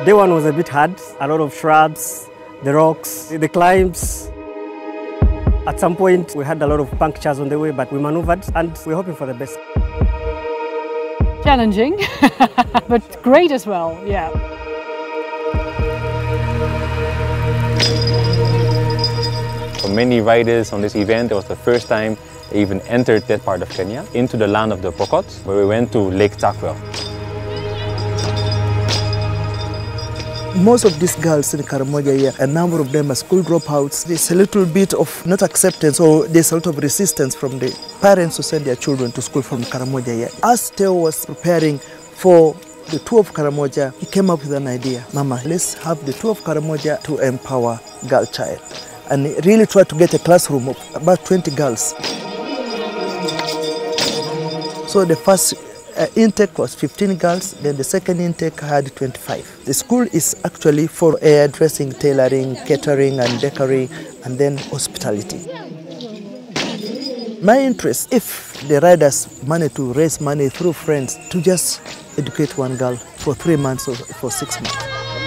Day one was a bit hard, a lot of shrubs, the rocks, the climbs. At some point, we had a lot of punctures on the way, but we maneuvered and we're hoping for the best. Challenging, but great as well, yeah. For many riders on this event, it was the first time they even entered that part of Kenya, into the land of the Pokot, where we went to Lake Turkwel. Most of these girls in Karamoja here, a number of them are school dropouts. There's a little bit of not acceptance, or there's a lot of resistance from the parents who send their children to school from Karamoja here. As Theo was preparing for the tour of Karamoja, he came up with an idea. Mama, let's have the tour of Karamoja to empower girl child. And he really tried to get a classroom of about 20 girls. So the first intake was 15 girls, then the second intake had 25. The school is actually for hairdressing, tailoring, catering and decorating, and then hospitality. My interest, if the riders manage to raise money through friends to just educate one girl for 3 months or for 6 months.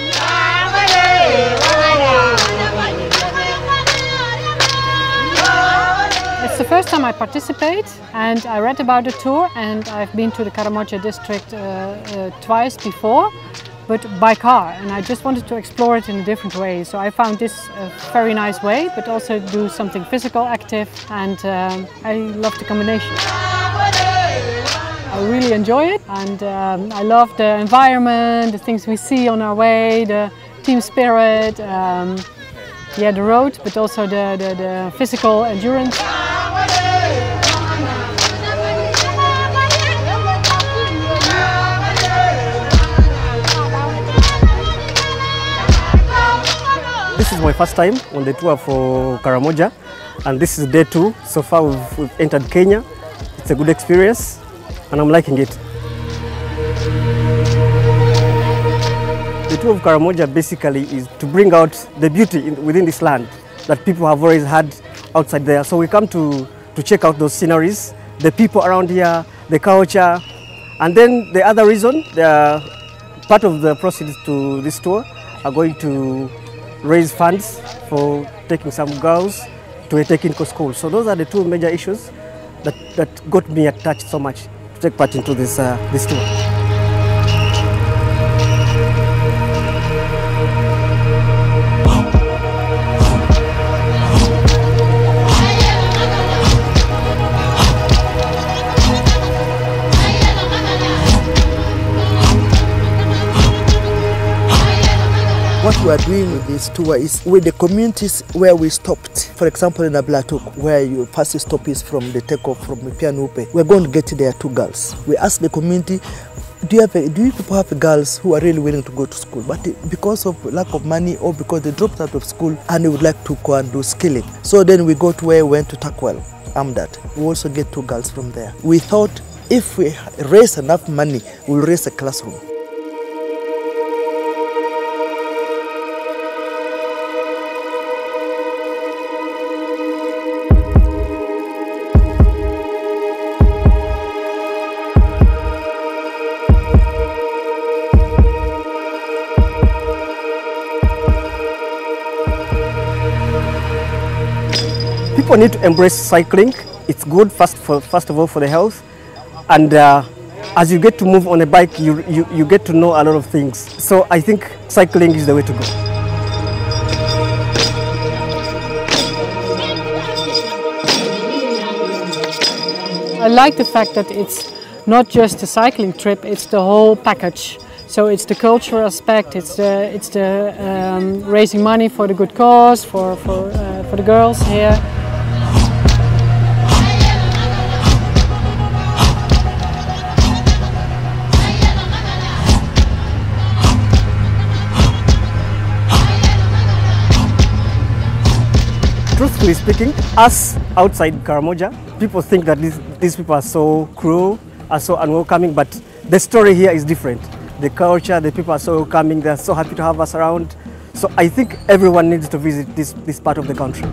It's the first time I participate, and I read about the tour, and I've been to the Karamoja district twice before, but by car, and I just wanted to explore it in a different way. So I found this a very nice way, but also do something physical, active, and I love the combination. I really enjoy it, and I love the environment, the things we see on our way, the team spirit, yeah, the road, but also the physical endurance. This is my first time on the tour for Karamoja, and this is day 2. So far we've entered Kenya. It's a good experience and I'm liking it. The tour of Karamoja basically is to bring out the beauty within this land that people have always had outside there. So we come to check out those sceneries, the people around here, the culture, and then the other reason, part of the proceeds to this tour are going to raise funds for taking some girls to a technical school. So those are the 2 major issues that got me attached so much to take part into this tour. What we are doing with this tour is with the communities where we stopped. For example, in Ablatuk, where your first stop is from the takeoff from Pianupe, we're going to get there 2 girls. We ask the community, do you people have girls who are really willing to go to school, but because of lack of money or because they dropped out of school and they would like to go and do skilling? So then we go to where we went to Turkwel, Amdat. We also get 2 girls from there. We thought if we raise enough money, we'll raise a classroom. People need to embrace cycling. It's good first of all for the health, and as you get to move on a bike, you get to know a lot of things. So I think cycling is the way to go. I like the fact that it's not just a cycling trip; it's the whole package. So it's the cultural aspect, it's the raising money for the good cause, for the girls here. Truthfully speaking, us outside Karamoja, people think that these people are so cruel, are so unwelcoming, but the story here is different. The culture, the people are so welcoming, they're so happy to have us around. So I think everyone needs to visit this part of the country.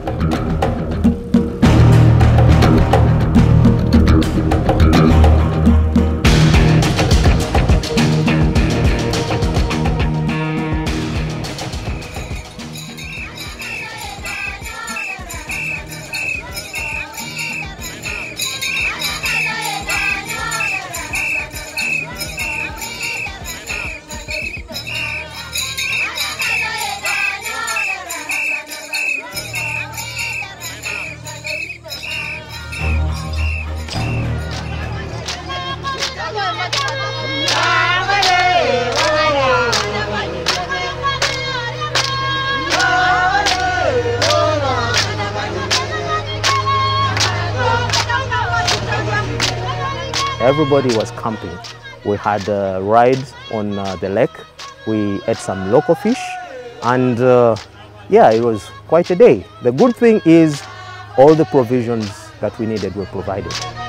everybody was camping. We had rides on the lake. We ate some local fish, and yeah, it was quite a day. The good thing is all the provisions that we needed were provided.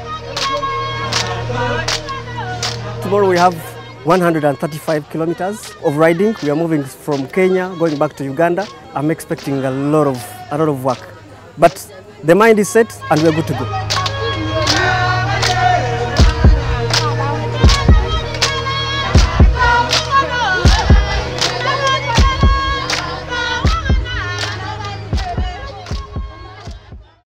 Tomorrow we have 135 kilometers of riding. We are moving from Kenya, going back to Uganda. I'm expecting a lot of work. But the mind is set and we are good to go.